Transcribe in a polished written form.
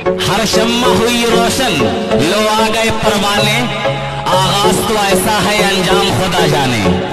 हर शम्मा हुई रोशन, लो आ गए परवाने, आगाज तो ऐसा है अंजाम खुदा जाने।